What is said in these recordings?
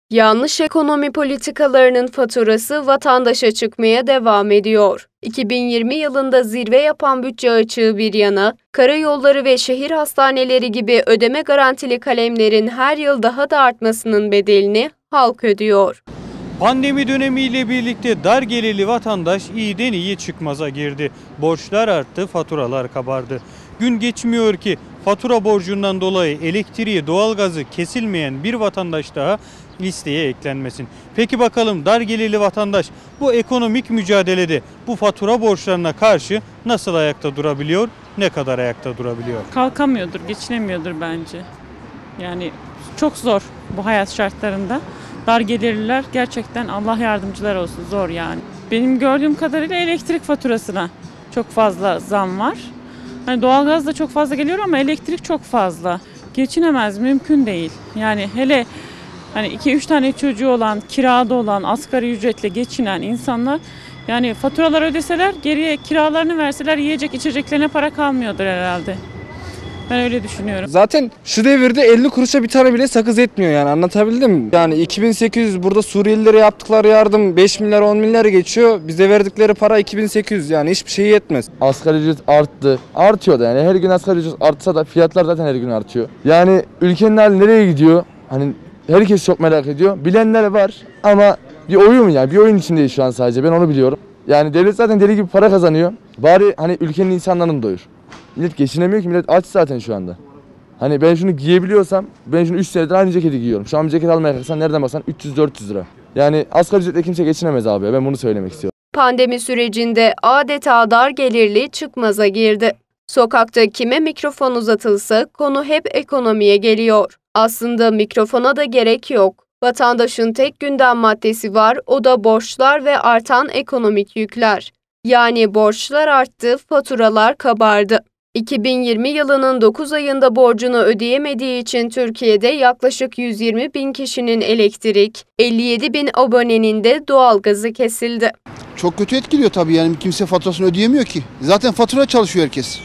Yanlış ekonomi politikalarının faturası vatandaşa çıkmaya devam ediyor. 2020 yılında zirve yapan bütçe açığı bir yana, karayolları ve şehir hastaneleri gibi ödeme garantili kalemlerin her yıl daha da artmasının bedelini halk ödüyor. Pandemi dönemiyle birlikte dar gelirli vatandaş iyiden iyi çıkmaza girdi. Borçlar arttı, faturalar kabardı. Gün geçmiyor ki fatura borcundan dolayı elektriği, doğalgazı kesilmeyen bir vatandaş daha listeye eklenmesin. Peki bakalım dar gelirli vatandaş bu ekonomik mücadelede bu fatura borçlarına karşı nasıl ayakta durabiliyor, ne kadar ayakta durabiliyor? Kalkamıyordur, geçinemiyordur bence. Yani çok zor bu hayat şartlarında. Dar gelirliler gerçekten Allah yardımcılar olsun, zor yani. Benim gördüğüm kadarıyla elektrik faturasına çok fazla zam var. Hani doğalgaz da çok fazla geliyor ama elektrik çok fazla. Geçinemez, mümkün değil. Yani hele hani 2-3 tane çocuğu olan, kirada olan, asgari ücretle geçinen insanlar yani faturalar ödeseler, geriye kiralarını verseler yiyecek içeceklerine para kalmıyordur herhalde. Ben öyle düşünüyorum. Zaten şu devirde 50 kuruşa bir tane bile sakız etmiyor, yani anlatabildim mi? Yani 2800 burada Suriyelilere yaptıkları yardım 5 milyar 10 milyar geçiyor. Bize verdikleri para 2800, yani hiçbir şey yetmez. Asgari ücret arttı. Artıyor da yani her gün asgari ücret artsa da fiyatlar zaten her gün artıyor. Yani ülkenin hali nereye gidiyor? Hani herkes çok merak ediyor. Bilenler var ama bir oyun, yani bir oyun içindeyiz şu an sadece, ben onu biliyorum. Yani devlet zaten deli gibi para kazanıyor. Bari hani ülkenin insanlarını doyur. Millet geçinemiyor ki, millet aç zaten şu anda. Hani ben şunu giyebiliyorsam, ben şunu 3 senedir aynı ceketi giyiyorum. Şu an bir ceket almaya kalksan nereden baksan 300-400 lira. Yani asgari ücretle kimse geçinemez abi, ben bunu söylemek istiyorum. Pandemi sürecinde adeta dar gelirli çıkmaza girdi. Sokakta kime mikrofon uzatılsa konu hep ekonomiye geliyor. Aslında mikrofona da gerek yok. Vatandaşın tek gündem maddesi var, o da borçlar ve artan ekonomik yükler. Yani borçlar arttı, faturalar kabardı. 2020 yılının 9 ayında borcunu ödeyemediği için Türkiye'de yaklaşık 120 bin kişinin elektrik, 57 bin abonenin de doğalgazı kesildi. Çok kötü etkiliyor tabii, yani kimse faturasını ödeyemiyor ki. Zaten fatura çalışıyor herkes.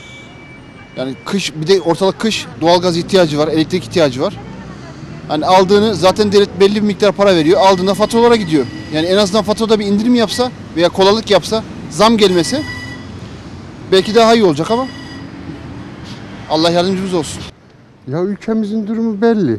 Yani kış, bir de ortalık kış, doğalgaz ihtiyacı var, elektrik ihtiyacı var. Hani aldığını zaten devlet belli bir miktar para veriyor, aldığında faturalara gidiyor. Yani en azından faturada bir indirim yapsa veya kolaylık yapsa, zam gelmesi belki daha iyi olacak ama Allah yardımcımız olsun. Ya ülkemizin durumu belli.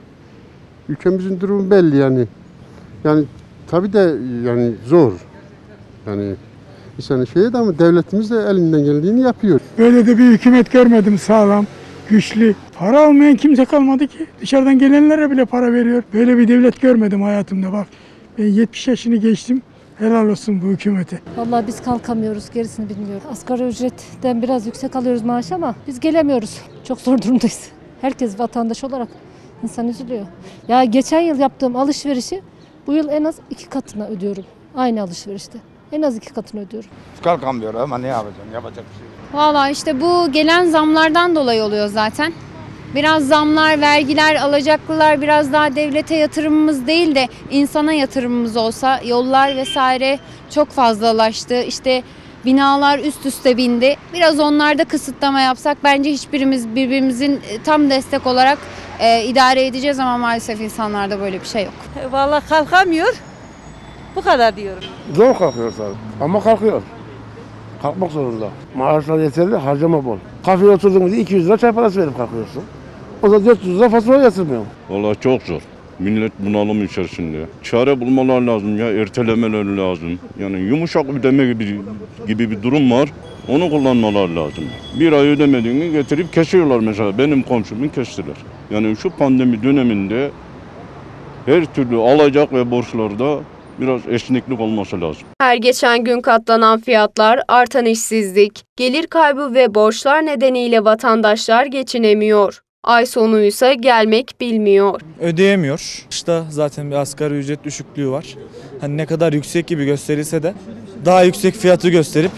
Ülkemizin durumu belli yani. Yani tabii de yani zor. Yani insanın şeyi de, ama devletimiz de elinden geldiğini yapıyor. Böyle de bir hükümet görmedim, sağlam, güçlü. Para almayan kimse kalmadı ki. Dışarıdan gelenlere bile para veriyor. Böyle bir devlet görmedim hayatımda bak. Ben 70 yaşını geçtim. Helal olsun bu hükümete. Vallahi biz kalkamıyoruz, gerisini bilmiyorum. Asgari ücretten biraz yüksek alıyoruz maaş ama biz gelemiyoruz. Çok zor durumdayız. Herkes vatandaş olarak insan üzülüyor. Ya geçen yıl yaptığım alışverişi bu yıl en az 2 katına ödüyorum. Aynı alışverişte. En az 2 katını ödüyorum. Kalkamıyor ama ne yapacağım? Yapacak bir şey yok. Valla işte bu gelen zamlardan dolayı oluyor zaten. Biraz zamlar, vergiler, alacaklılar, biraz daha devlete yatırımımız değil de insana yatırımımız olsa, yollar vesaire çok fazlalaştı. İşte binalar üst üste bindi. Biraz onlarda kısıtlama yapsak bence hiçbirimiz birbirimizin tam destek olarak idare edeceğiz ama maalesef insanlarda böyle bir şey yok. Valla kalkamıyor. Bu kadar diyorum. Zor kalkıyor tabii ama kalkıyor. Kalkmak zorunda. Maaşlar yeterli, harcama bol. Kafeye oturduğumuzda 200 lira çay parası verip kalkıyorsun. O da 400 lira fatura yatırmıyor. Vallahi çok zor. Millet bunalım içerisinde. Çare bulmalar lazım ya, ertelemeler lazım. Yani yumuşak ödeme gibi bir durum var. Onu kullanmalar lazım. Bir ay ödemediğini getirip kesiyorlar mesela. Benim komşumu kestiler. Yani şu pandemi döneminde her türlü alacak ve borçlarda biraz esneklik olması lazım. Her geçen gün katlanan fiyatlar, artan işsizlik, gelir kaybı ve borçlar nedeniyle vatandaşlar geçinemiyor. Ay sonu ise gelmek bilmiyor. Ödeyemiyor. İşte zaten bir asgari ücret düşüklüğü var. Hani ne kadar yüksek gibi gösterilse de daha yüksek fiyatı gösterip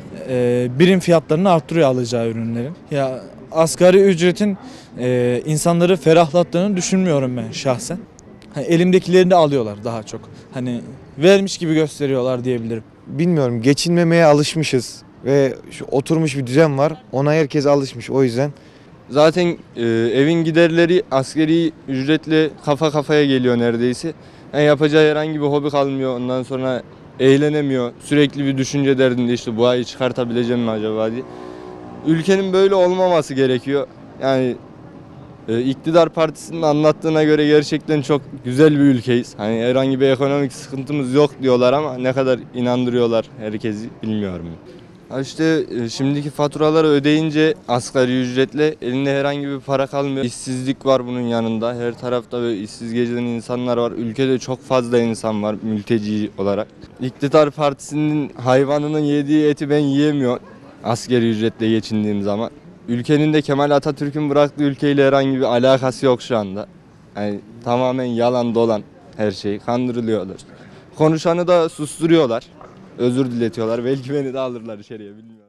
birim fiyatlarını arttırıyor alacağı ürünlerin. Ya asgari ücretin insanları ferahlattığını düşünmüyorum ben şahsen. Hani elimdekilerini de alıyorlar daha çok. Hani vermiş gibi gösteriyorlar diyebilirim. Bilmiyorum, geçinmemeye alışmışız ve şu oturmuş bir düzen var. Ona herkes alışmış, o yüzden Zaten evin giderleri asgari ücretle kafa kafaya geliyor neredeyse. Yani yapacağı herhangi bir hobi kalmıyor. Ondan sonra eğlenemiyor. Sürekli bir düşünce derdinde işte bu ayı çıkartabileceğim mi acaba diye. Ülkenin böyle olmaması gerekiyor. Yani iktidar partisinin anlattığına göre gerçekten çok güzel bir ülkeyiz. Hani herhangi bir ekonomik sıkıntımız yok diyorlar ama ne kadar inandırıyorlar herkesi bilmiyorum. İşte şimdiki faturaları ödeyince asgari ücretle elinde herhangi bir para kalmıyor. İşsizlik var bunun yanında. Her tarafta böyle işsiz gezen insanlar var. Ülkede çok fazla insan var mülteci olarak. İktidar partisinin hayvanının yediği eti ben yiyemiyorum asgari ücretle geçindiğim zaman. Ülkenin de Kemal Atatürk'ün bıraktığı ülkeyle herhangi bir alakası yok şu anda. Yani tamamen yalan dolan her şey. Kandırılıyorlar. Konuşanı da susturuyorlar. Özür diletiyorlar. Belki beni de alırlar içeriye bilmiyorum.